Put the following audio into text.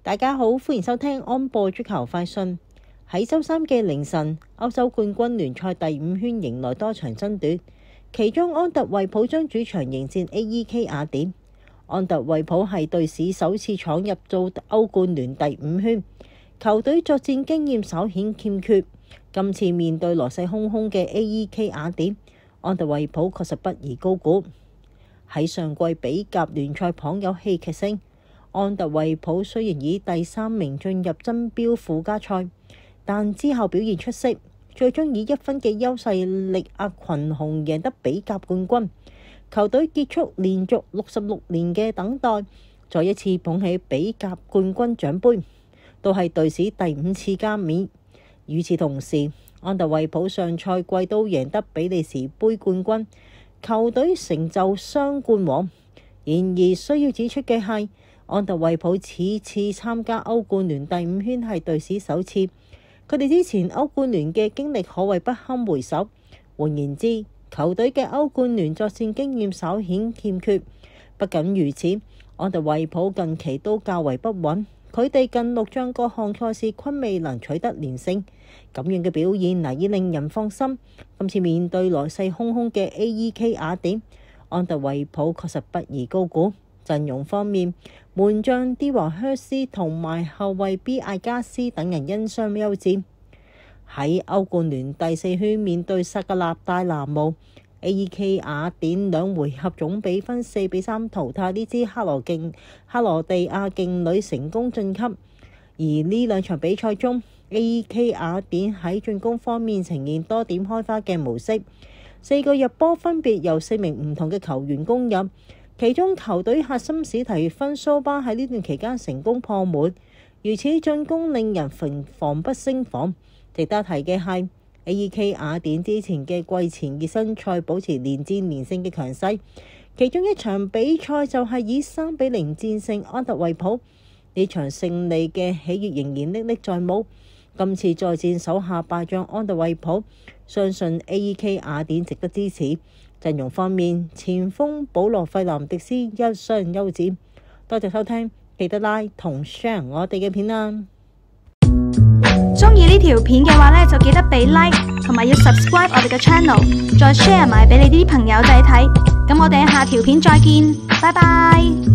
大家好，歡迎收聽安播足球快訊。喺周三嘅凌晨，歐洲冠軍聯賽第5圈迎來多場爭奪，其中安特衛普將主場迎戰 AEK 雅典。安特衛普係隊史首次闖入到歐冠聯第5圈，球隊作戰經驗稍顯欠缺。今次面對來勢洶洶嘅 AEK 雅典，安特衛普確實不宜高估。喺上季比甲聯賽頗有戲劇性，安特衛普雖然以第3名進入爭標附加賽，但之後表現出色，最終以1分嘅優勢力壓群雄，贏得比甲冠軍。球隊結束連續66年嘅等待，再一次捧起比甲冠軍獎杯，都係隊史第5次加冕。與此同時，安特衛普上賽季都贏得比利時杯冠軍，球隊成就雙冠王。然而需要指出嘅係，安特衛普此次參加歐冠聯第5圈係隊史首次，佢哋之前歐冠聯嘅經歷可謂不堪回首。換言之，球隊嘅歐冠聯作戰經驗稍顯欠缺。不僅如此，安特衛普近期都較為不穩，佢哋近6仗各項賽事均未能取得連勝，咁樣嘅表現難以令人放心。今次面對來勢洶洶嘅 AEK 雅典，安特衛普確實不宜高估。陣容方面，門將迪華靴斯同埋後衛比艾加斯等人因傷休戰。喺歐冠聯第4圈面對薩格勒戴拿模，AEK 雅典2回合總比分4-3淘汰呢支克羅地亞勁旅，成功晉級。而呢兩場比賽中，AEK 雅典喺進攻方面呈現多點開花嘅模式，4個入波分別由4名唔同嘅球員攻入。其中球隊核心史提芬蘇巴喺呢段期間成功破門，如此進攻令人防不勝防。值得提嘅係 AEK 雅典之前嘅季前熱身賽保持連戰連勝嘅強勢，其中一場比賽就係以3-0戰勝安特衛普。呢場勝利嘅喜悅仍然歷歷在目。今次再戰手下敗將安特衛普，相信 AEK 雅典值得支持。陣容方面，前鋒保羅費南迪斯一傷休戰。多謝收聽，記得 like 同 share 我哋嘅片啦。 鍾意呢條片嘅話呢，就記得俾 like 同埋要 subscribe 我哋嘅 channel， 再 share 埋俾你啲朋友仔睇。咁我哋下條片再見，拜拜。